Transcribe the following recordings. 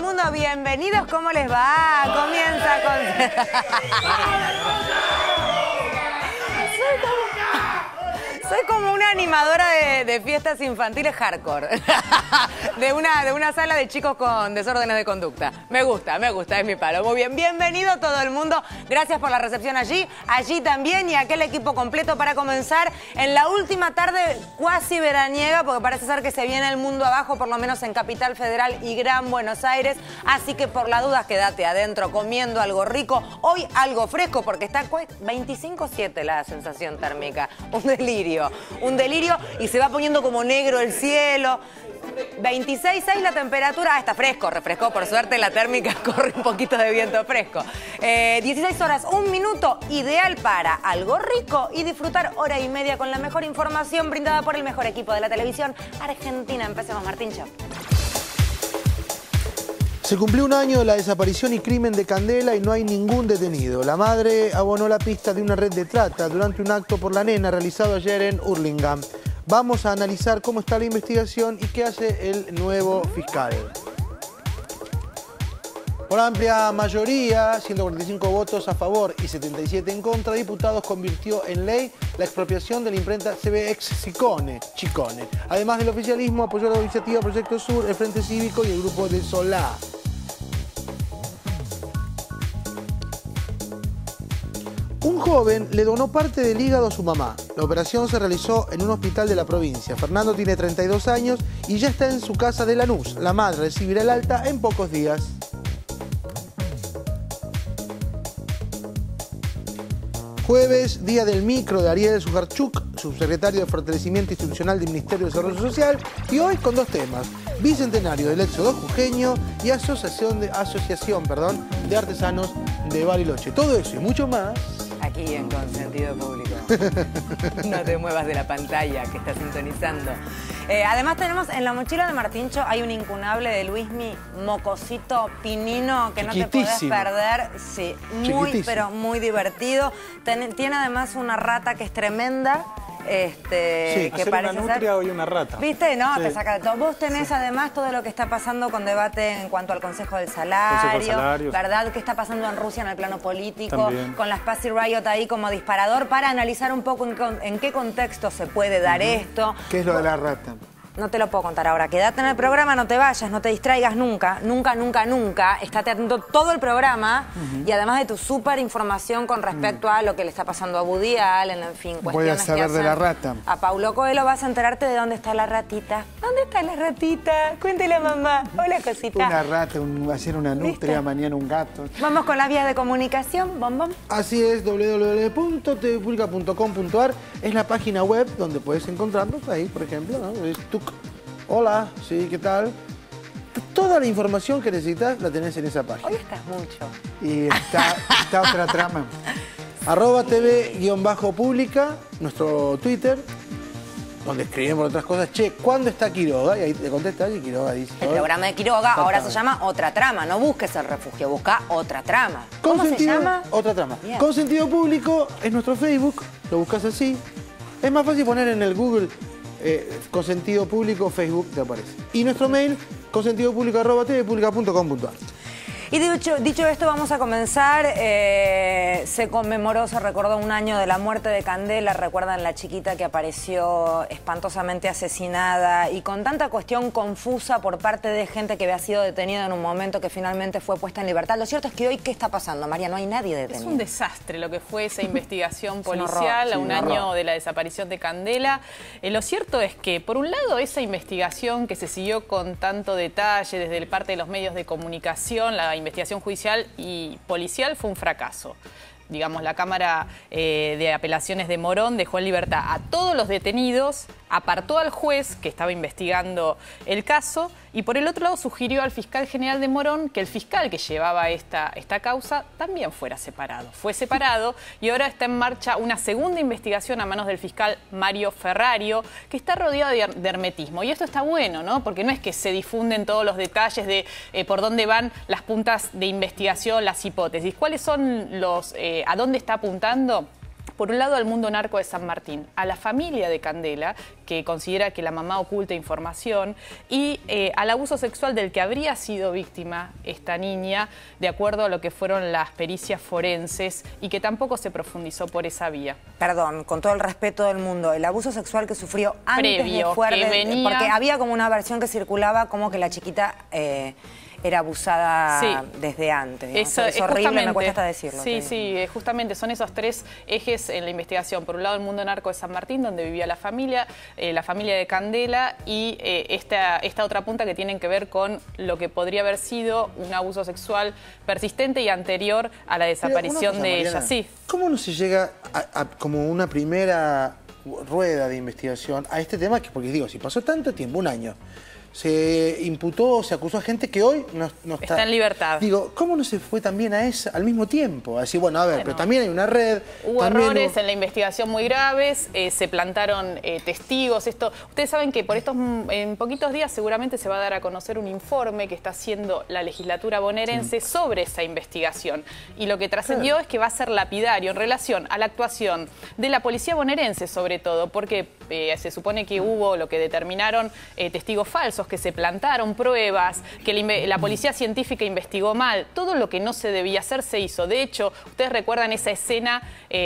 mundo, bienvenidos, ¿cómo les va? Comienza con... Soy como una animadora de fiestas infantiles hardcore. de una sala de chicos con desórdenes de conducta. Me gusta, es mi palo. Muy bien, bienvenido todo el mundo. Gracias por la recepción allí también y aquel equipo completo para comenzar en la última tarde cuasi veraniega, porque parece ser que se viene el mundo abajo, por lo menos en Capital Federal y Gran Buenos Aires. Así que por las dudas quédate adentro comiendo algo rico. Hoy algo fresco porque está 25,7 la sensación térmica. Un delirio y se va poniendo como negro el cielo. 26,6 la temperatura. Está fresco, refrescó, por suerte la térmica corre un poquito de viento fresco. 16 horas, 1 minuto, ideal para algo rico y disfrutar hora y media con la mejor información brindada por el mejor equipo de la televisión argentina. Empecemos, Martíncho. Se cumplió 1 año de la desaparición y crimen de Candela y no hay ningún detenido. La madre abonó la pista de una red de trata durante un acto por la nena realizado ayer en Hurlingham. Vamos a analizar cómo está la investigación y qué hace el nuevo fiscal. Por amplia mayoría, 145 votos a favor y 77 en contra, diputados convirtió en ley la expropiación de la imprenta CBX Chicone. Además del oficialismo, apoyó la iniciativa Proyecto Sur, el Frente Cívico y el grupo de Solá. Un joven le donó parte del hígado a su mamá. La operación se realizó en un hospital de la provincia. Fernando tiene 32 años y ya está en su casa de Lanús. La madre recibirá el alta en pocos días. Jueves, día del micro de Ariel Sujarchuk, subsecretario de Fortalecimiento Institucional del Ministerio de Desarrollo Social, y hoy con 2 temas: bicentenario del éxodo jujeño y asociación de artesanos de Bariloche. Todo eso y mucho más aquí en Consentido Público. No te muevas de la pantalla que estás sintonizando. Además tenemos en la mochila de Martíncho hay un incunable de Luismi Mocosito Pinino que no te podés perder. Sí, muy pero muy divertido. Tiene además una rata que es tremenda. Sí, que parece una nutria y una rata. ¿Viste? No, sí. Te saca de todo. Vos tenés además todo lo que está pasando con debate en cuanto al Consejo del Salario, ¿verdad? ¿Qué está pasando en Rusia en el plano político? También. Con las Pussy Riot ahí como disparador para analizar un poco en qué contexto se puede dar esto. ¿Qué es lo de la rata? No te lo puedo contar ahora. Quédate en el programa, no te vayas, no te distraigas nunca. Nunca. Estate atento todo el programa y además de tu súper información con respecto a lo que le está pasando a Woody Allen, en fin, cuestiones. Voy a saber de la rata. A Paulo Coelho vas a enterarte de dónde está la ratita. ¿Dónde está la ratita? Cuéntele a mamá. Hola, cosita. Una rata, ayer una nutria, ¿Viste? mañana un gato. Vamos con las vías de comunicación, bombón. Así es, www.tvpublica.com.ar es la página web donde puedes encontrarnos ahí, por ejemplo, ¿no? Hola, sí, ¿qué tal? Toda la información que necesitas la tenés en esa página. Hoy estás mucho. Y está otra trama. @tv_publica, nuestro Twitter, donde escribimos otras cosas. Che, ¿cuándo está Quiroga? Y ahí te contesta y Quiroga dice. El programa de Quiroga ahora se llama Otra Trama. No busques el refugio, busca Otra Trama. ¿Cómo se llama? Otra Trama. Bien. Consentido Público es nuestro Facebook, lo buscas así. Es más fácil poner en el Google Consentido Público, Facebook, te aparece. Y nuestro mail, consentidopublico@tvpublica.com.ar. Y dicho esto, vamos a comenzar. Se conmemoró, se recordó 1 año de la muerte de Candela. Recuerdan la chiquita que apareció espantosamente asesinada y con tanta cuestión confusa por parte de gente que había sido detenida en un momento que finalmente fue puesta en libertad. Lo cierto es que hoy, ¿qué está pasando, María? No hay nadie detenido. Es un desastre lo que fue esa investigación policial horror, a un año de la desaparición de Candela. Lo cierto es que, por un lado, esa investigación que se siguió con tanto detalle desde parte de los medios de comunicación, la investigación judicial y policial, fue un fracaso. Digamos, la Cámara de Apelaciones de Morón dejó en libertad a todos los detenidos, apartó al juez que estaba investigando el caso y por el otro lado sugirió al fiscal general de Morón que el fiscal que llevaba esta causa también fuera separado. Fue separado y ahora está en marcha una segunda investigación a manos del fiscal Mario Ferrario, que está rodeado de hermetismo. Y esto está bueno, ¿no? Porque no es que se difunden todos los detalles de por dónde van las puntas de investigación, las hipótesis. ¿Cuáles son a dónde está apuntando? por un lado al mundo narco de San Martín, a la familia de Candela, que considera que la mamá oculta información, y al abuso sexual del que habría sido víctima esta niña, de acuerdo a lo que fueron las pericias forenses, y que tampoco se profundizó por esa vía. Perdón, con todo el respeto del mundo, el abuso sexual que sufrió antes Previo, de fuerte, que venía... porque había como una versión que circulaba como que la chiquita era abusada desde antes. Es horrible, me cuesta hasta decirlo. Sí, justamente son esos tres ejes en la investigación. Por un lado, el mundo narco de San Martín, donde vivía la familia de Candela, y esta otra punta que tienen que ver con lo que podría haber sido un abuso sexual persistente y anterior a la desaparición de ella. Sí. ¿Cómo no se llega a como una primera rueda de investigación a este tema? Porque digo, si pasó tanto tiempo, un año, se imputó, se acusó a gente que hoy no está en libertad. Digo, ¿cómo no se fue también a esa al mismo tiempo? A decir, bueno, a ver, pero también hay una red. Hubo errores en la investigación muy graves, se plantaron testigos. Ustedes saben que en poquitos días seguramente se va a dar a conocer un informe que está haciendo la legislatura bonaerense sobre esa investigación. Y lo que trascendió es que va a ser lapidario en relación a la actuación de la policía bonaerense, sobre todo, porque se supone que hubo lo que determinaron testigos falsos, que se plantaron pruebas, que la policía científica investigó mal. Todo lo que no se debía hacer se hizo. De hecho, ustedes recuerdan esa escena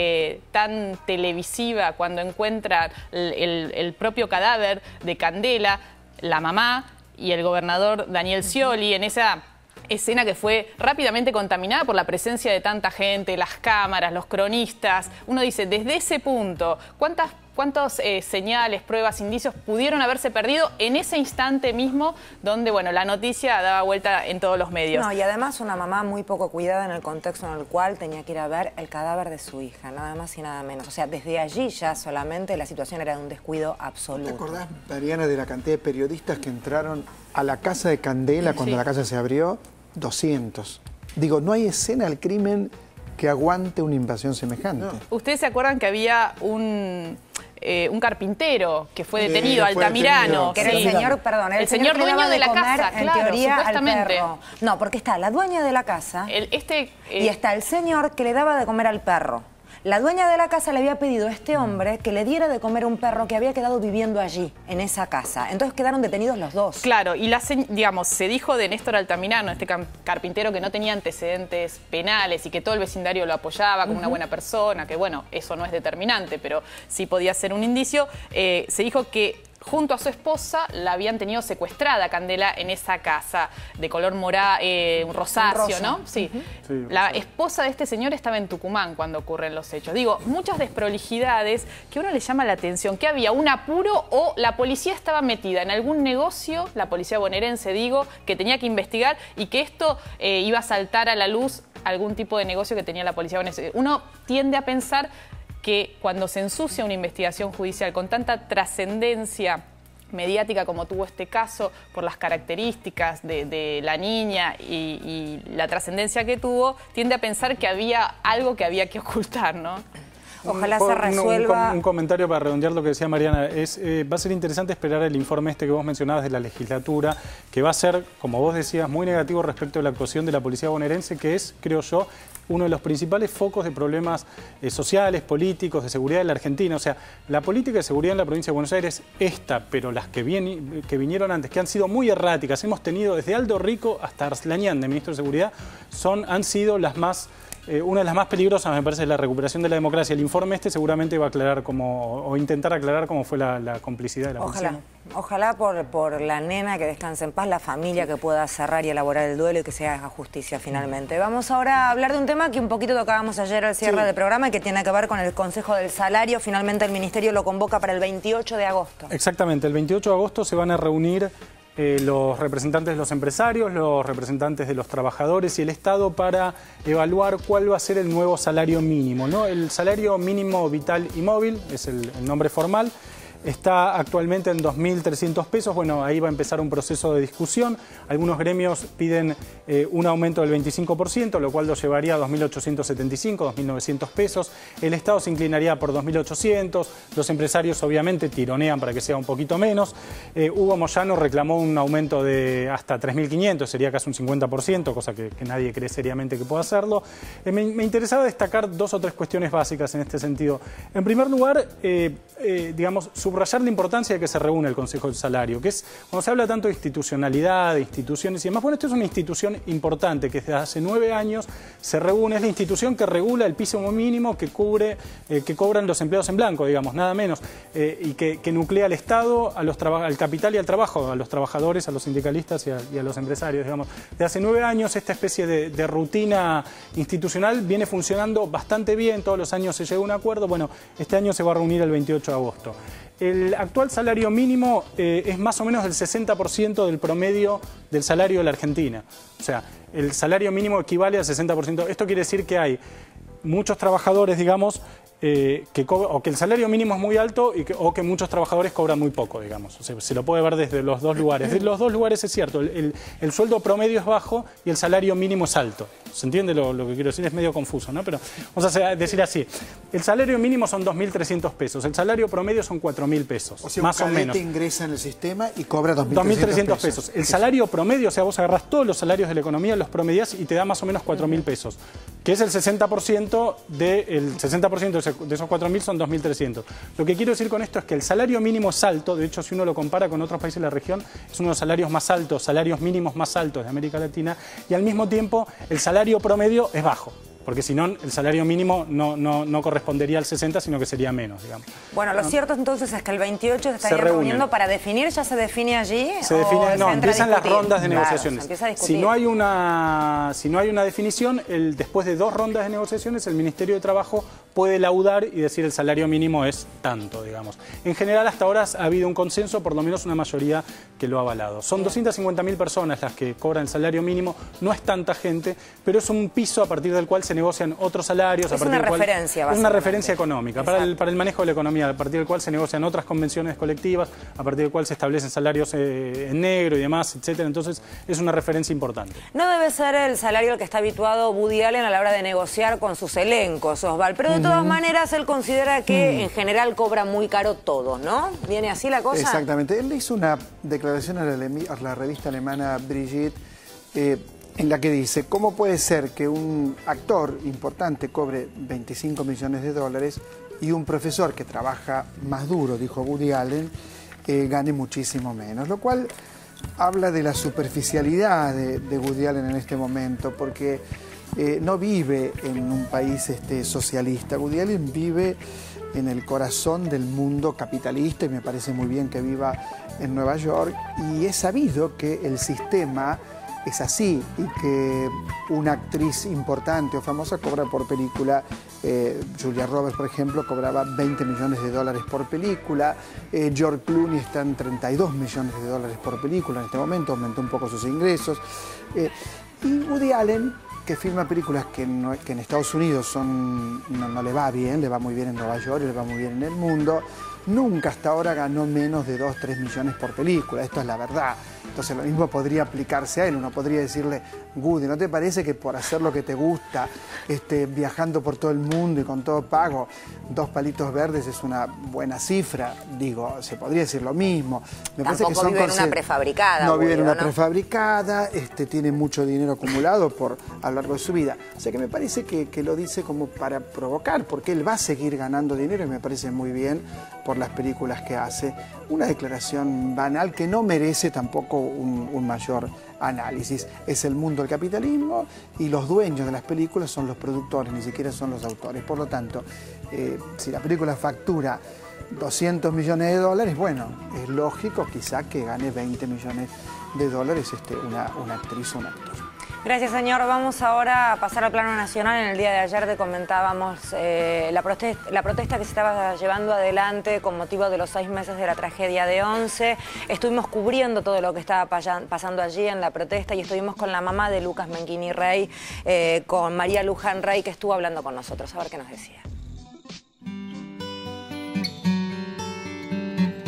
tan televisiva cuando encuentran el propio cadáver de Candela, la mamá y el gobernador Daniel Scioli, en esa escena que fue rápidamente contaminada por la presencia de tanta gente, las cámaras, los cronistas. Uno dice, desde ese punto, ¿cuántas señales, pruebas, indicios pudieron haberse perdido en ese instante mismo donde, bueno, la noticia daba vuelta en todos los medios? No, y además una mamá muy poco cuidada en el contexto en el cual tenía que ir a ver el cadáver de su hija, nada más y nada menos. O sea, desde allí ya solamente la situación era de un descuido absoluto. ¿Te acordás, Mariana, de la cantidad de periodistas que entraron a la casa de Candela cuando la casa se abrió? 200. Digo, no hay escena del crimen que aguante una invasión semejante. No. ¿Ustedes se acuerdan que había un carpintero que fue detenido, Altamirano? Que era el señor, perdón, el señor dueño de la casa, en teoría, supuestamente. Al perro. No, porque está la dueña de la casa y está el señor que le daba de comer al perro. La dueña de la casa le había pedido a este hombre que le diera de comer a un perro que había quedado viviendo allí, en esa casa. Entonces quedaron detenidos los dos. Claro, y digamos, se dijo de Néstor Altamirano, este carpintero que no tenía antecedentes penales y que todo el vecindario lo apoyaba como una buena persona, que bueno, eso no es determinante, pero sí podía ser un indicio. Se dijo que junto a su esposa la habían tenido secuestrada, Candela, en esa casa de color rosáceo, ¿no? Sí. La esposa de este señor estaba en Tucumán cuando ocurren los hechos. Digo, muchas desprolijidades que a uno le llama la atención, que había un apuro o la policía estaba metida en algún negocio, la policía bonaerense, digo, que tenía que investigar y que esto iba a saltar a la luz algún tipo de negocio que tenía la policía bonaerense. Uno tiende a pensar que cuando se ensucia una investigación judicial con tanta trascendencia mediática como tuvo este caso, por las características de la niña y la trascendencia que tuvo, tiende a pensar que había algo que había que ocultar, ¿no? Ojalá se resuelva. Un comentario para redondear lo que decía Mariana. Va a ser interesante esperar el informe que vos mencionabas de la legislatura, que va a ser, como vos decías, muy negativo respecto a la actuación de la policía bonaerense, que es, creo yo, uno de los principales focos de problemas sociales, políticos, de seguridad de la Argentina. O sea, la política de seguridad en la provincia de Buenos Aires, pero las que vinieron antes, que han sido muy erráticas, hemos tenido desde Aldo Rico hasta Arslanian, de ministro de Seguridad, han sido las más... una de las más peligrosas, me parece, es la recuperación de la democracia. El informe seguramente va a aclarar o intentar aclarar cómo fue la complicidad de la policía. Ojalá por la nena que descanse en paz, la familia que pueda cerrar y elaborar el duelo y que se haga justicia finalmente. Vamos ahora a hablar de un tema que un poquito tocábamos ayer al cierre del programa y que tiene que ver con el Consejo del Salario. Finalmente el Ministerio lo convoca para el 28 de agosto. Exactamente, el 28 de agosto se van a reunir los representantes de los empresarios, los representantes de los trabajadores y el Estado para evaluar cuál va a ser el nuevo salario mínimo, ¿no? El salario mínimo vital y móvil es el nombre formal. está actualmente en 2.300 pesos. Bueno, ahí va a empezar un proceso de discusión. Algunos gremios piden un aumento del 25%, lo cual lo llevaría a 2.875, 2.900 pesos. El Estado se inclinaría por 2.800. Los empresarios obviamente tironean para que sea un poquito menos. Hugo Moyano reclamó un aumento de hasta 3.500, sería casi un 50%, cosa que nadie cree seriamente que pueda hacerlo. Me interesaba destacar dos o tres cuestiones básicas en este sentido. En primer lugar, digamos, subrayar la importancia de que se reúne el Consejo del Salario, que es, cuando se habla tanto de institucionalidad, de instituciones y demás, bueno, esto es una institución importante que desde hace 9 años se reúne, es la institución que regula el piso mínimo que cobran los empleados en blanco, digamos, nada menos, y que nuclea al Estado, al capital y al trabajo, a los trabajadores, a los sindicalistas y a los empresarios, digamos. Desde hace 9 años esta especie de rutina institucional viene funcionando bastante bien, todos los años se llega a un acuerdo. Bueno, este año se va a reunir el 28 de agosto. El actual salario mínimo es más o menos del 60% del promedio del salario de la Argentina. O sea, el salario mínimo equivale al 60%. Esto quiere decir que hay muchos trabajadores, digamos, o que el salario mínimo es muy alto o que muchos trabajadores cobran muy poco, digamos. O sea, se lo puede ver desde los dos lugares. De los dos lugares es cierto, el sueldo promedio es bajo y el salario mínimo es alto. ¿Se entiende lo que quiero decir? Es medio confuso, ¿no? Pero vamos a decir así. El salario mínimo son 2.300 pesos, el salario promedio son 4.000 pesos, o sea, más o menos. Ingresa en el sistema y cobra 2.300 pesos. El salario promedio, o sea, vos agarrás todos los salarios de la economía, los promediás y te da más o menos 4.000 pesos, que es el 60% de esos 4.000 son 2.300. Lo que quiero decir con esto es que el salario mínimo es alto, de hecho, si uno lo compara con otros países de la región, es uno de los salarios más altos, salarios mínimos más altos de América Latina, y al mismo tiempo el salario promedio es bajo, porque si no, el salario mínimo no correspondería al 60, sino que sería menos, digamos. Bueno, lo cierto entonces es que el 28 se estaría reuniendo para definir, ¿ya se define allí? Se define, no, empiezan las rondas de negociaciones. Claro, si no hay una definición, después de 2 rondas de negociaciones, el Ministerio de Trabajo puede laudar y decir el salario mínimo es tanto, digamos. En general, hasta ahora ha habido un consenso, por lo menos una mayoría que lo ha avalado. Son 250.000 personas las que cobran el salario mínimo, no es tanta gente, pero es un piso a partir del cual se negocian otros salarios. Es una referencia, es una referencia económica para el manejo de la economía, a partir del cual se negocian otras convenciones colectivas, a partir del cual se establecen salarios en negro y demás, etcétera. Entonces, es una referencia importante. No debe ser el salario al que está habituado Woody Allen a la hora de negociar con sus elencos, Osval, pero de todas maneras él considera que en general cobra muy caro todo, ¿no? ¿Viene así la cosa? Exactamente. Él hizo una declaración a la revista alemana Brigitte, en la que dice, ¿cómo puede ser que un actor importante cobre 25 millones de dólares y un profesor que trabaja más duro, dijo Woody Allen, gane muchísimo menos? Lo cual habla de la superficialidad de Woody Allen en este momento, porque no vive en un país socialista. Woody Allen vive en el corazón del mundo capitalista y me parece muy bien que viva en Nueva York, y es sabido que el sistema es así y que una actriz importante o famosa cobra por película. Julia Roberts, por ejemplo, cobraba 20 millones de dólares por película. George Clooney está en 32 millones de dólares por película en este momento, aumentó un poco sus ingresos. Y Woody Allen, que filma películas que en Estados Unidos no le va bien, le va muy bien en Nueva York y le va muy bien en el mundo, nunca hasta ahora ganó menos de 2-3 millones por película. Esto es la verdad. Entonces lo mismo podría aplicarse a él. Uno podría decirle, Woody, ¿no te parece que por hacer lo que te gusta, viajando por todo el mundo y con todo pago, 2 palitos verdes es una buena cifra? Digo, se podría decir lo mismo. Me parece que vive en una prefabricada. No vive en una prefabricada, tiene mucho dinero acumulado a lo largo de su vida. O sea que me parece que lo dice como para provocar, porque él va a seguir ganando dinero y me parece muy bien por las películas que hace. Una declaración banal que no merece tampoco un mayor análisis. Es el mundo del capitalismo y los dueños de las películas son los productores, ni siquiera son los autores. Por lo tanto, si la película factura 200 millones de dólares, bueno, es lógico quizá que gane 20 millones de dólares una actriz o un actor. Gracias, señor. Vamos ahora a pasar al plano nacional. En el día de ayer te comentábamos la protesta que se estaba llevando adelante con motivo de los 6 meses de la tragedia de Once. Estuvimos cubriendo todo lo que estaba pasando allí en la protesta y estuvimos con la mamá de Lucas Menghini Rey, con María Luján Rey, que estuvo hablando con nosotros. A ver qué nos decía.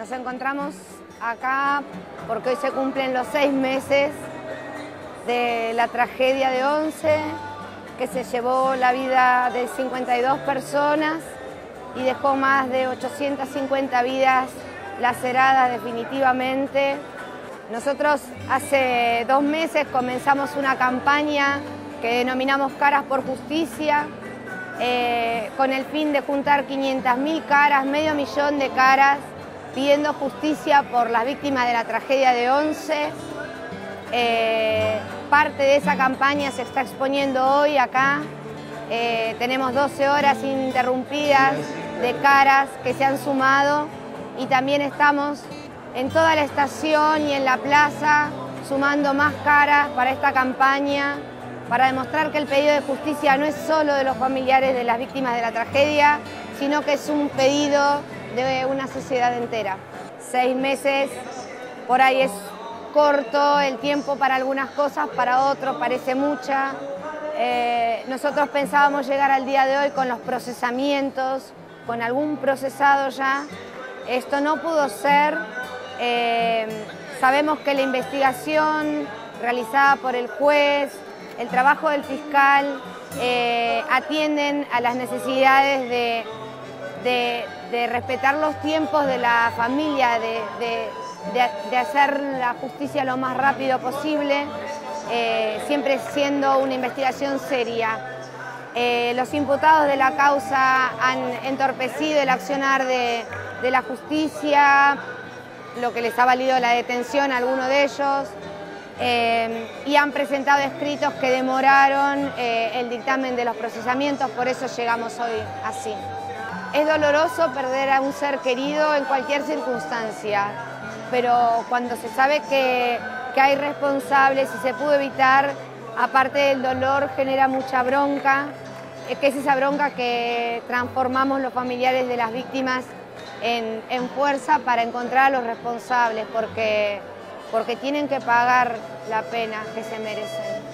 Nos encontramos acá porque hoy se cumplen los 6 meses de la tragedia de Once, que se llevó la vida de 52 personas y dejó más de 850 vidas laceradas definitivamente. Nosotros hace 2 meses comenzamos una campaña que denominamos Caras por Justicia, con el fin de juntar 500.000 caras, medio millón de caras, pidiendo justicia por las víctimas de la tragedia de Once. Parte de esa campaña se está exponiendo hoy acá. Tenemos 12 horas ininterrumpidas de caras que se han sumado y también estamos en toda la estación y en la plaza sumando más caras para esta campaña, para demostrar que el pedido de justicia no es solo de los familiares de las víctimas de la tragedia, sino que es un pedido de una sociedad entera. 6 meses, por ahí es corto el tiempo para algunas cosas, para otros parece mucha. Nosotros pensábamos llegar al día de hoy con los procesamientos, con algún procesado ya. Esto no pudo ser. Sabemos que la investigación realizada por el juez, el trabajo del fiscal, atienden a las necesidades de respetar los tiempos de la familia, de hacer la justicia lo más rápido posible, siempre siendo una investigación seria. Los imputados de la causa han entorpecido el accionar de la justicia, lo que les ha valido la detención a algunos de ellos, y han presentado escritos que demoraron el dictamen de los procesamientos, por eso llegamos hoy así. Es doloroso perder a un ser querido en cualquier circunstancia, pero cuando se sabe que hay responsables y se pudo evitar, aparte del dolor genera mucha bronca, que es esa bronca que transformamos los familiares de las víctimas en fuerza para encontrar a los responsables, porque tienen que pagar la pena que se merecen.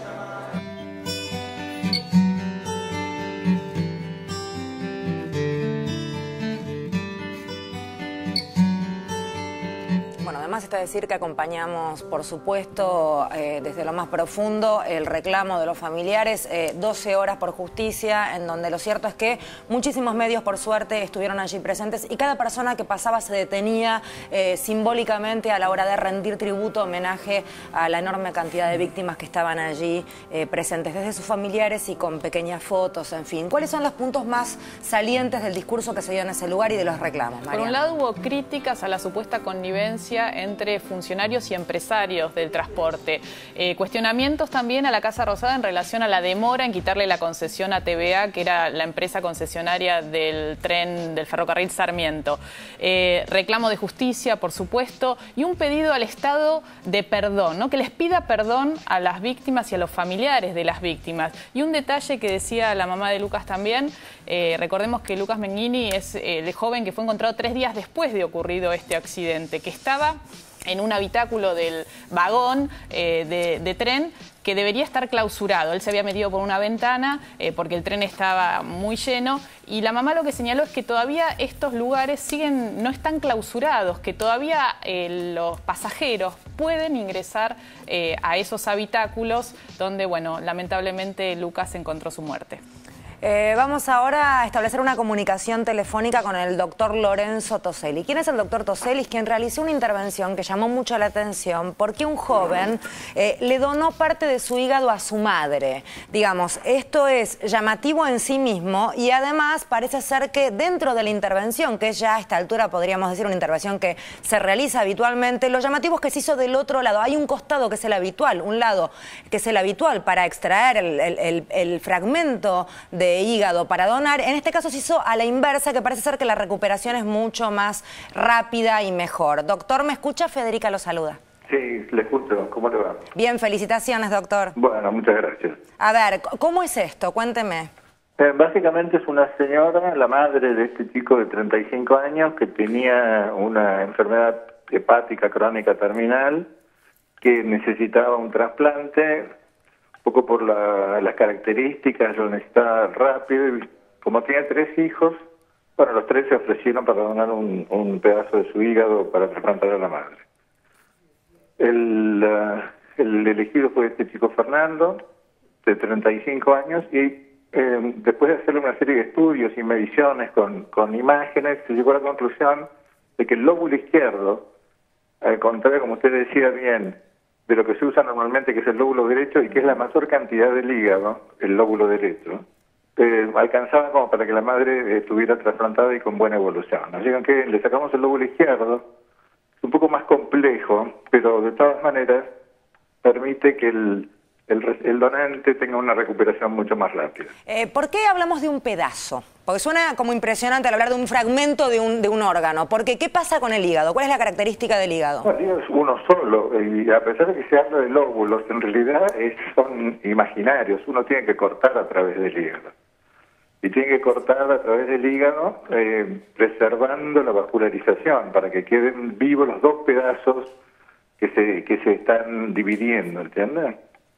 Bueno, además está decir que acompañamos, por supuesto, desde lo más profundo, el reclamo de los familiares, 12 horas por justicia, en donde lo cierto es que muchísimos medios, por suerte, estuvieron allí presentes y cada persona que pasaba se detenía simbólicamente a la hora de rendir tributo, homenaje a la enorme cantidad de víctimas que estaban allí presentes, desde sus familiares y con pequeñas fotos, en fin. ¿Cuáles son los puntos más salientes del discurso que se dio en ese lugar y de los reclamos, Mariana? Por un lado hubo críticas a la supuesta connivencia entre funcionarios y empresarios del transporte. Cuestionamientos también a la Casa Rosada en relación a la demora en quitarle la concesión a TVA, que era la empresa concesionaria del tren del ferrocarril Sarmiento. Reclamo de justicia, por supuesto, y un pedido al Estado de perdón, ¿no? Que les pida perdón a las víctimas y a los familiares de las víctimas. Y un detalle que decía la mamá de Lucas también, recordemos que Lucas Menghini es el joven que fue encontrado 3 días después de ocurrido este accidente, que estaba en un habitáculo del vagón de tren que debería estar clausurado. Él se había metido por una ventana porque el tren estaba muy lleno y la mamá lo que señaló es que todavía estos lugares no están clausurados, que todavía los pasajeros pueden ingresar a esos habitáculos donde, bueno, lamentablemente Lucas encontró su muerte. Vamos ahora a establecer una comunicación telefónica con el doctor Lorenzo Toselli. ¿Quién es el doctor Toselli? Quien realizó una intervención que llamó mucho la atención porque un joven le donó parte de su hígado a su madre. Digamos, esto es llamativo en sí mismo y además parece ser que dentro de la intervención, que ya a esta altura podríamos decir una intervención que se realiza habitualmente, lo llamativo es que se hizo del otro lado. Hay un costado que es el habitual, un lado que es el habitual para extraer el fragmento de hígado para donar. En este caso se hizo a la inversa, que parece ser que la recuperación es mucho más rápida y mejor. Doctor, ¿me escucha? Federica lo saluda. Sí, le escucho. ¿Cómo le va? Bien, felicitaciones, doctor. Bueno, muchas gracias. A ver, ¿cómo es esto? Cuénteme. Básicamente es una señora, la madre de este chico de 35 años, que tenía una enfermedad hepática crónica terminal, que necesitaba un trasplante. Un poco por las características, lo necesitaba rápido, y como tenía 3 hijos, Bueno, los tres se ofrecieron para donar un pedazo de su hígado para trasplantar a la madre. El elegido fue este chico Fernando, de 35 años, y después de hacerle una serie de estudios y mediciones con imágenes, se llegó a la conclusión de que el lóbulo izquierdo, al contrario, como usted decía bien, de lo que se usa normalmente, que es el lóbulo derecho, y que es la mayor cantidad del hígado, el lóbulo derecho, alcanzaba como para que la madre estuviera trasplantada y con buena evolución. Así que le sacamos el lóbulo izquierdo, es un poco más complejo, pero de todas maneras permite que el donante tenga una recuperación mucho más rápida. ¿Por qué hablamos de un pedazo? Porque suena como impresionante al hablar de un fragmento de un órgano. Porque, ¿qué pasa con el hígado? ¿Cuál es la característica del hígado? El hígado es uno solo, y a pesar de que se habla de lóbulos, en realidad son imaginarios. Uno tiene que cortar a través del hígado. Y tiene que cortar a través del hígado preservando la vascularización para que queden vivos los dos pedazos que se están dividiendo, ¿entiendes?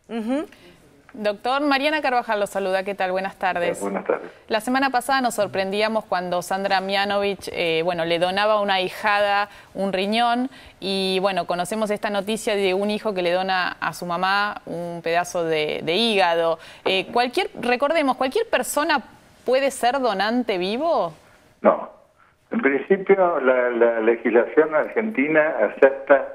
Doctor, Mariana Carvajal lo saluda. ¿Qué tal? Buenas tardes. Buenas tardes. La semana pasada nos sorprendíamos cuando Sandra Mianovich le donaba a una ahijada un riñón y conocemos esta noticia de un hijo que le dona a su mamá un pedazo de hígado. Recordemos, ¿cualquier persona puede ser donante vivo? No. En principio la legislación argentina acepta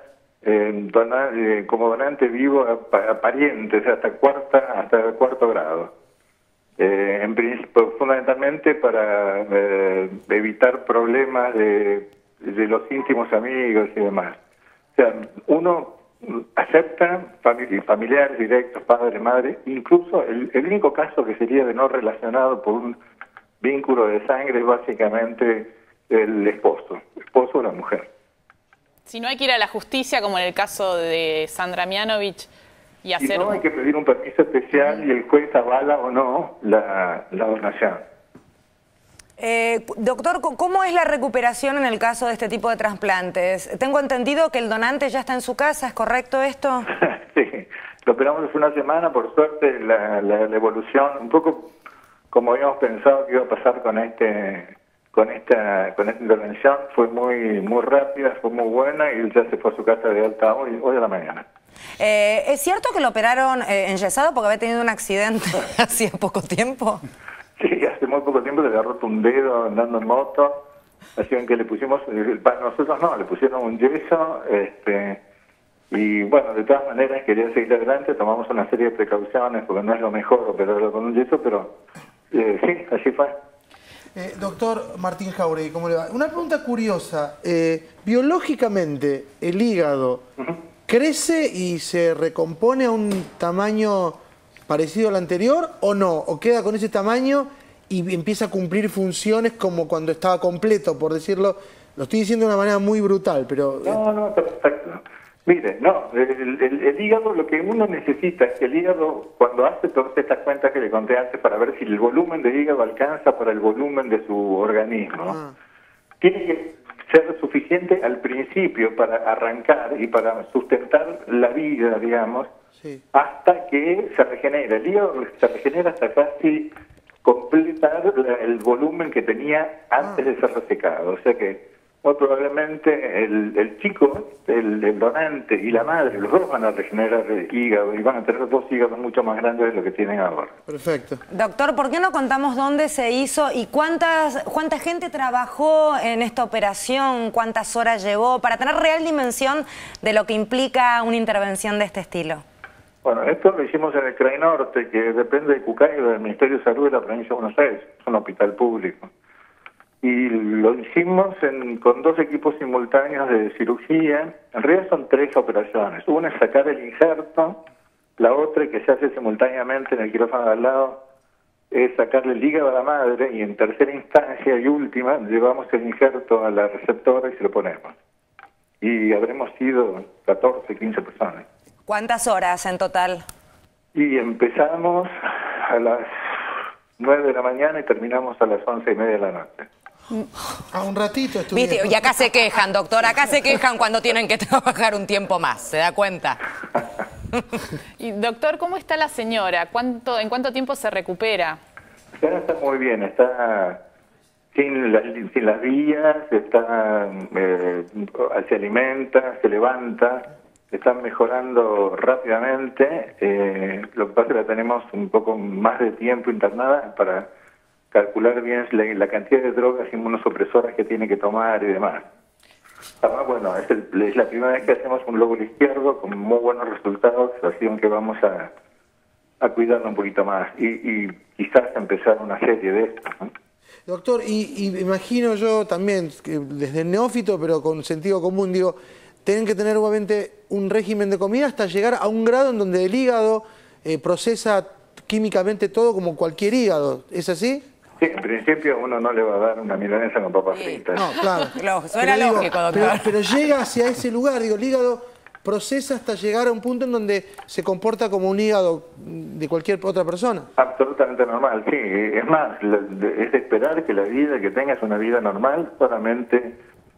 como donante vivo a parientes hasta el cuarto grado. En principio, fundamentalmente para evitar problemas de los íntimos amigos y demás. O sea, uno acepta familiares directos, padre, madre, incluso el único caso que sería de no relacionado por un vínculo de sangre es básicamente el esposo o la mujer. Si no hay que ir a la justicia, como en el caso de Sandra Mianovich, y hacer... Si no, hay que pedir un permiso especial y el juez avala o no la donación. Doctor, ¿cómo es la recuperación en el caso de este tipo de trasplantes? Tengo entendido que el donante ya está en su casa, ¿es correcto esto? Sí, lo operamos hace una semana, por suerte la evolución, un poco como habíamos pensado que iba a pasar con esta intervención, fue muy rápida, fue muy buena y él ya se fue a su casa de alta hoy a la mañana. ¿Es cierto que lo operaron enyesado porque había tenido un accidente hacía poco tiempo? Sí, hace muy poco tiempo le agarró un dedo andando en moto, así que le pusimos, para nosotros no, le pusieron un yeso, y bueno, de todas maneras quería seguir adelante, tomamos una serie de precauciones porque no es lo mejor operarlo con un yeso, pero sí, así fue. Doctor Martín Jauregui, ¿cómo le va? Una pregunta curiosa. Biológicamente, ¿el hígado crece y se recompone a un tamaño parecido al anterior o no? ¿O queda con ese tamaño y empieza a cumplir funciones como cuando estaba completo, por decirlo? Lo estoy diciendo de una manera muy brutal, pero... No, perfecto. Mire, no, el hígado, lo que uno necesita es que el hígado, cuando hace todas estas cuentas que le conté antes para ver si el volumen de hígado alcanza para el volumen de su organismo, tiene que ser suficiente al principio para arrancar y para sustentar la vida, digamos, hasta que se regenera. El hígado se regenera hasta casi completar el volumen que tenía antes de ser resecado. O sea que muy probablemente el chico, el donante y la madre, los dos van a regenerar el hígado y van a tener dos hígados mucho más grandes de lo que tienen ahora. Perfecto. Doctor, ¿por qué no contamos dónde se hizo y cuánta gente trabajó en esta operación, cuántas horas llevó, para tener real dimensión de lo que implica una intervención de este estilo? Bueno, esto lo hicimos en el CRAI Norte, que depende de Cucayo, del Ministerio de Salud de la provincia de Buenos Aires, es un hospital público. Y lo hicimos con dos equipos simultáneos de cirugía. En realidad son tres operaciones. Una es sacar el injerto, la otra, que se hace simultáneamente en el quirófano de al lado, es sacarle el hígado a la madre y en tercera instancia y última llevamos el injerto a la receptora y se lo ponemos. Y habremos sido 14, 15 personas. ¿Cuántas horas en total? Y empezamos a las 9 de la mañana y terminamos a las 11:30 de la noche. Un ratito estuvimos. ¿Viste? Y acá se quejan, doctor, acá se quejan cuando tienen que trabajar un tiempo más, ¿se da cuenta? Y doctor, ¿cómo está la señora? ¿En cuánto tiempo se recupera? Ya está muy bien, sin las vías, se alimenta, se levanta, están mejorando rápidamente. Lo que pasa es que la tenemos un poco más de tiempo internada para calcular bien la cantidad de drogas inmunosupresoras que tiene que tomar y demás. Además, bueno, es la primera vez que hacemos un lóbulo izquierdo con muy buenos resultados, así que vamos a cuidarlo un poquito más y quizás empezar una serie de estos, ¿no? Doctor, y imagino yo también, que desde el neófito, pero con sentido común, digo, tienen que tener obviamente un régimen de comida hasta llegar a un grado en donde el hígado procesa químicamente todo como cualquier hígado. ¿Es así? Sí, en principio uno no le va a dar una milanesa con papas fritas. No, claro. Suena lógico, doctor. Pero llega hacia ese lugar, digo, el hígado procesa hasta llegar a un punto en donde se comporta como un hígado de cualquier otra persona. Absolutamente normal, sí. Es más, es de esperar que la vida, que tengas una vida normal, solamente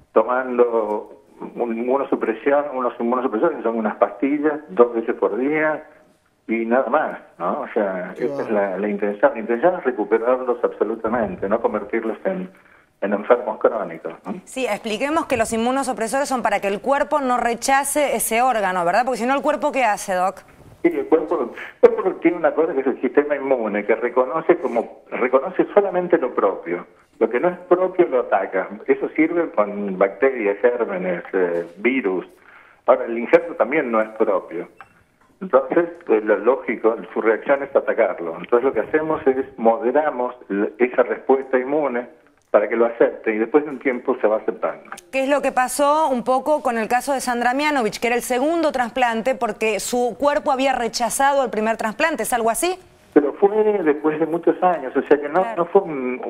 tomando unos inmunosupresores, que son unas pastillas 2 veces por día y nada más, ¿no? O sea, esa es la intención. La intención es recuperarlos absolutamente, no convertirlos en enfermos crónicos, ¿no? Sí, expliquemos que los inmunosupresores son para que el cuerpo no rechace ese órgano, ¿verdad? Porque si no, ¿el cuerpo qué hace, Doc? Sí, el cuerpo tiene una cosa que es el sistema inmune, que reconoce solamente lo propio. Lo que no es propio lo ataca. Eso sirve con bacterias, gérmenes, virus. Ahora, el injerto también no es propio. Entonces, lo lógico, su reacción es atacarlo. Entonces, lo que hacemos es moderamos esa respuesta inmune para que lo acepte y después de un tiempo se va aceptando. ¿Qué es lo que pasó un poco con el caso de Sandra Mianovich, que era el segundo trasplante porque su cuerpo había rechazado el primer trasplante? ¿Es algo así? Pero fue después de muchos años, o sea que no fue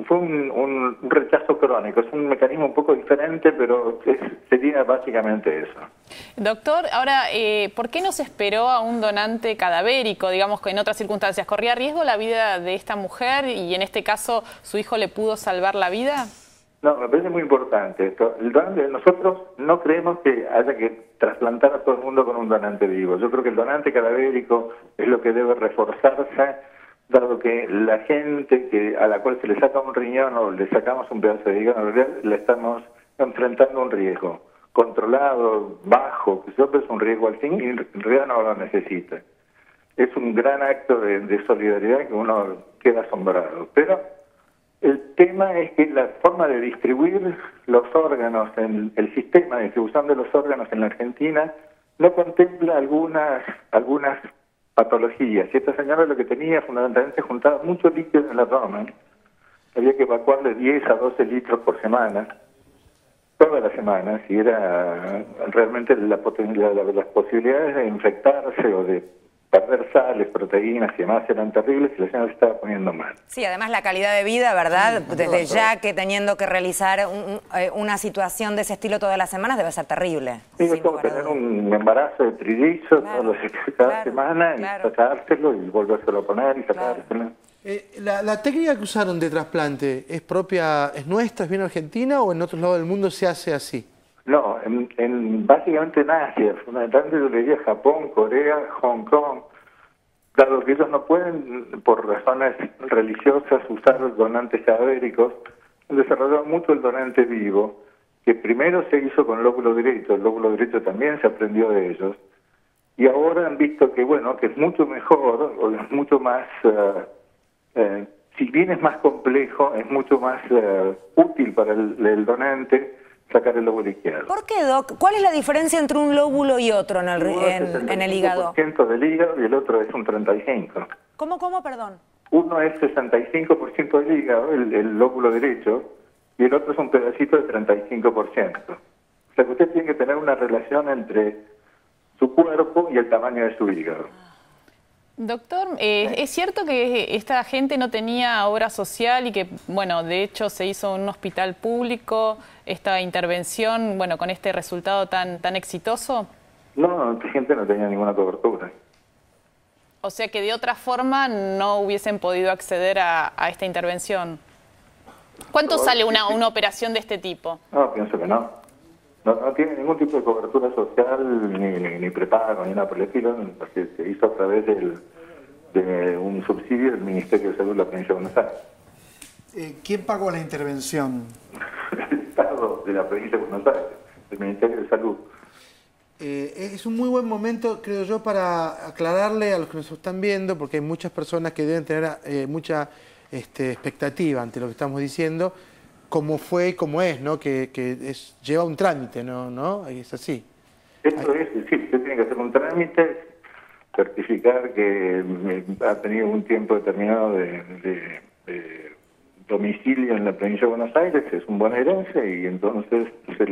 un rechazo crónico, es un mecanismo un poco diferente, pero sería básicamente eso. Doctor, ahora, ¿por qué no se esperó a un donante cadavérico, digamos que en otras circunstancias? ¿Corría riesgo la vida de esta mujer y en este caso su hijo le pudo salvar la vida? No, me parece muy importante esto. Nosotros no creemos que haya que trasplantar a todo el mundo con un donante vivo. Yo creo que el donante cadavérico es lo que debe reforzarse, dado que la gente a la cual se le saca un riñón o le sacamos un pedazo de hígado, en realidad le estamos enfrentando un riesgo controlado, bajo, que siempre es un riesgo al fin y en realidad no lo necesita. Es un gran acto de solidaridad que uno queda asombrado. Pero el tema es que la forma de distribuir los órganos, el sistema de distribución de los órganos en la Argentina no contempla algunas patologías. Y esta señora lo que tenía fundamentalmente juntaba mucho líquido en el abdomen. Había que evacuarle 10 a 12 litros por semana, todas las semanas, y era realmente las posibilidades de infectarse o de perder sales, proteínas y demás eran terribles y la señora se estaba poniendo mal. Sí, además la calidad de vida, ¿verdad? Desde ya que teniendo que realizar una situación de ese estilo todas las semanas debe ser terrible. Sí, es como tener un embarazo de trillizo cada semana y sacárselo y volvérselo a poner y sacárselo. ¿La técnica que usaron de trasplante es propia, es nuestra, es bien argentina o en otros lados del mundo se hace así? No, básicamente en Asia, fundamentalmente yo diría Japón, Corea, Hong Kong, dado que ellos no pueden, por razones religiosas, usar los donantes cadavéricos, han desarrollado mucho el donante vivo, que primero se hizo con lóbulo derecho, el lóbulo derecho también se aprendió de ellos, y ahora han visto que, bueno, que es mucho mejor, o es mucho más, si bien es más complejo, es mucho más útil para el donante, sacar el lóbulo izquierdo. ¿Por qué, Doc? ¿Cuál es la diferencia entre un lóbulo y otro en el hígado? Uno es 65% del hígado y el otro es un 35%. ¿Cómo, perdón? Uno es 65% del hígado, el lóbulo derecho, y el otro es un pedacito de 35%. O sea que usted tiene que tener una relación entre su cuerpo y el tamaño de su hígado. Doctor, ¿es cierto que esta gente no tenía obra social y que, bueno, de hecho se hizo en un hospital público esta intervención, bueno, con este resultado tan exitoso? No, esta gente no tenía ninguna cobertura. O sea que de otra forma no hubiesen podido acceder a esta intervención. ¿Cuánto sale una operación de este tipo? No, pienso que no. No tiene ningún tipo de cobertura social, ni prepago, ni nada por el estilo, porque se hizo a través de un subsidio del Ministerio de Salud de la Provincia de Buenos Aires. ¿Quién pagó la intervención? El Estado de la provincia de Buenos Aires, el Ministerio de Salud. Es un muy buen momento, creo yo, para aclararle a los que nos están viendo, porque hay muchas personas que deben tener mucha expectativa ante lo que estamos diciendo, cómo fue y cómo es, ¿no? Que lleva un trámite, ¿no? Es así. Esto es decir, usted tiene que hacer un trámite, certificar que ha tenido un tiempo determinado de domicilio en la provincia de Buenos Aires, es un bonaerense, y entonces se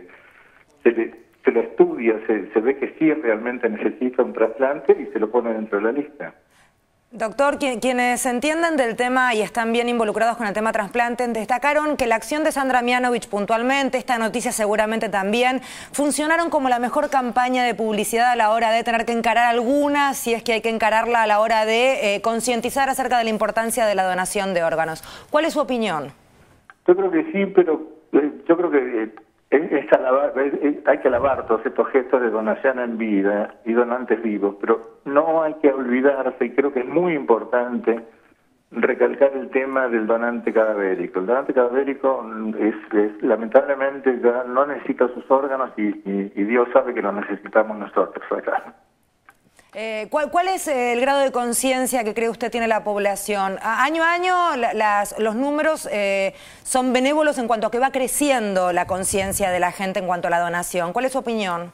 lo estudia, se ve que sí realmente necesita un trasplante y se lo pone dentro de la lista. Doctor, quienes entienden del tema y están bien involucrados con el tema trasplante, destacaron que la acción de Sandra Mianovich puntualmente, esta noticia seguramente también, funcionaron como la mejor campaña de publicidad a la hora de tener que encarar alguna, si es que hay que encararla a la hora de concientizar acerca de la importancia de la donación de órganos. ¿Cuál es su opinión? Yo creo que sí, pero yo creo que hay que alabar todos estos gestos de donación en vida y donantes vivos, pero no hay que olvidarse, y creo que es muy importante recalcar el tema del donante cadavérico. El donante cadavérico lamentablemente ya no necesita sus órganos y Dios sabe que lo necesitamos nosotros acá. ¿Cuál es el grado de conciencia que cree usted tiene la población? Año a año los números son benévolos en cuanto a que va creciendo la conciencia de la gente en cuanto a la donación. ¿Cuál es su opinión?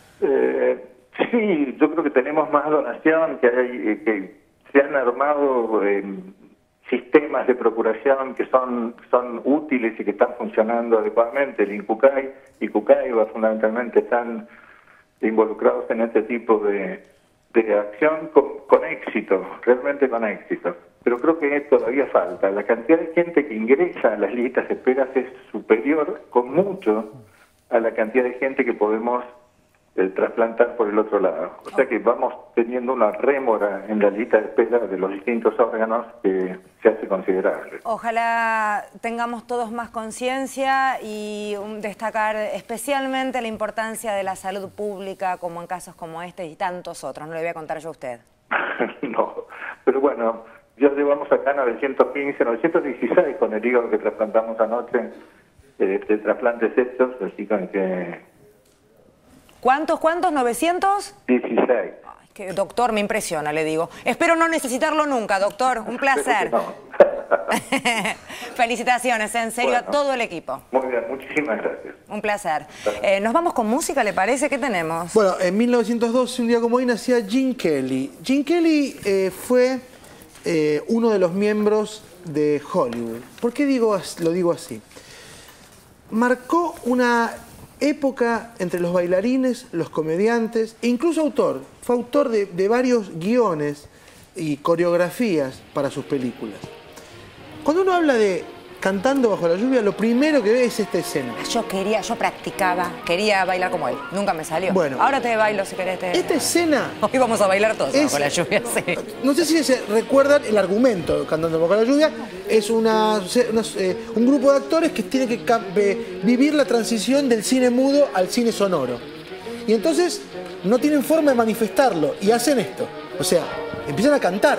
Sí, yo creo que tenemos más donación, que se han armado sistemas de procuración que son útiles y que están funcionando adecuadamente. El INCUCAI y CUCAIBA fundamentalmente están involucrados en este tipo de acción con éxito, realmente con éxito. Pero creo que todavía falta. La cantidad de gente que ingresa a las listas de espera es superior con mucho a la cantidad de gente que podemos trasplantar por el otro lado. O sea que vamos teniendo una rémora en la lista de espera de los distintos órganos que se hace considerable. Ojalá tengamos todos más conciencia y destacar especialmente la importancia de la salud pública, como en casos como este y tantos otros. No le voy a contar yo a usted. No, pero bueno, ya llevamos acá 915, 916 con el hígado que trasplantamos anoche, de trasplantes hechos, así que... ¿Cuántos? ¿900? 16. Ay, que, doctor, me impresiona, le digo. Espero no necesitarlo nunca, doctor. Un placer. No. Felicitaciones, en serio, a todo el equipo. Muy bien, muchísimas gracias. Un placer. Nos vamos con música, ¿le parece? ¿Qué tenemos? Bueno, en 1912, un día como hoy, nacía Gene Kelly. Gene Kelly fue uno de los miembros de Hollywood. ¿Por qué lo digo así? Marcó una época entre los bailarines, los comediantes e incluso autor. Fue autor de varios guiones y coreografías para sus películas. Cuando uno habla de Cantando bajo la lluvia, lo primero que ve es esta escena. Yo practicaba, quería bailar como él. Nunca me salió. Bueno, ahora te bailo si querés. Esta escena... Hoy vamos a bailar todos bajo la lluvia, sí. No sé si se recuerdan el argumento de Cantando bajo la lluvia. Es un grupo de actores que tiene que vivir la transición del cine mudo al cine sonoro. Y entonces no tienen forma de manifestarlo y hacen esto. O sea, empiezan a cantar.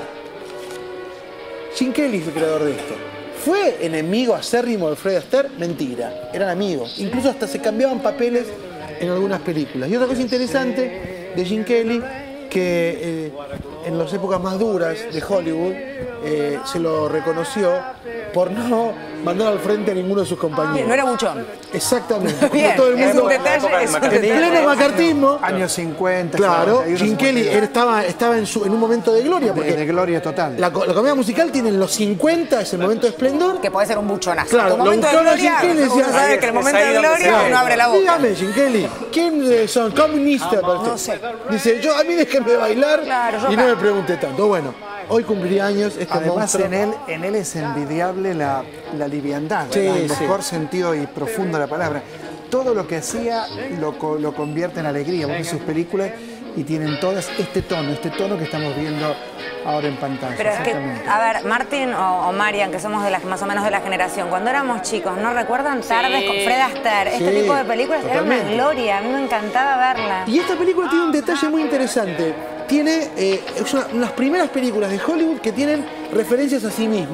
Gene Kelly es el creador de esto. ¿Fue enemigo acérrimo de Fred Astaire? Mentira, eran amigos. Incluso hasta se cambiaban papeles en algunas películas. Y otra cosa interesante de Gene Kelly, que en las épocas más duras de Hollywood se lo reconoció por no mandar al frente a ninguno de sus compañeros. No era buchón. Exactamente. Bien, todo el mundo, es un detalle. en pleno macartismo. Años 50. Claro, 51, Gene Kelly estaba en un momento de gloria. Porque de gloria total. La comedia musical tiene en los 50, es el momento de esplendor. Que puede ser un buchonazo. Claro, un momento de gloria, Gene Kelly, uno sabe que el momento de gloria uno abre la boca. Dígame, Gene Kelly, ¿quién son? ¿Comunistas? No sé. Dice, a mí déjenme bailar y no me pregunte tanto. Bueno, hoy cumpliría años este Además, monstruo. en él es envidiable la liviandad, Sí, en el sí. mejor sentido y profundo de la palabra. Todo lo que hacía lo convierte en alegría. Vos ves sus películas y tienen todas este tono que estamos viendo ahora en pantalla. Pero es que, a ver, Martín o Marian, que somos más o menos de la generación, cuando éramos chicos, ¿no recuerdan Tardes con Fred Astaire? Este Sí, tipo de películas era una totalmente. gloria, a mí me encantaba verla. Y esta película tiene un detalle muy interesante. Es una de las primeras películas de Hollywood que tienen referencias a sí mismo.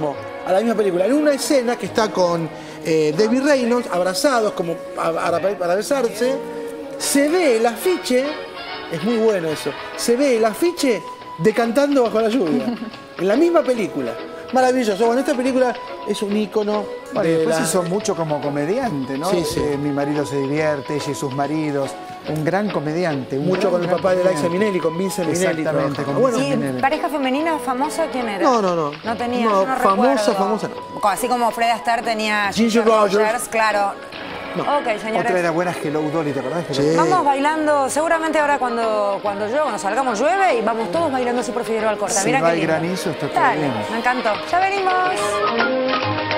a la misma película. En una escena que está con Debbie Reynolds, abrazados como para besarse, se ve el afiche, es muy bueno eso, se ve el afiche de Cantando bajo la lluvia, en la misma película. Maravilloso. Bueno, esta película es un ícono. Bueno, y después hizo mucho como comediante, ¿no? Sí, sí. Mi marido se divierte, ella y sus maridos. Un gran comediante. Mucho con el papá de Liza Minnelli, con Vincent Minnelli. Exactamente, con Bueno, Vincent ¿Y Minnelli. pareja femenina famosa quién era? No. No tenía, No, no famosa recuerdo. no. Así como Fred Astaire tenía Ginger Rogers. claro. No. Ok, señores. Otra era buena Hello Dolly, ¿te acordás? Sí. Vamos bailando, seguramente ahora cuando salgamos llueve y vamos todos bailando así por Figueroa Alcorta. Si Mira no qué hay lindo. granizo, está todo Dale, bien. me encantó. Ya venimos.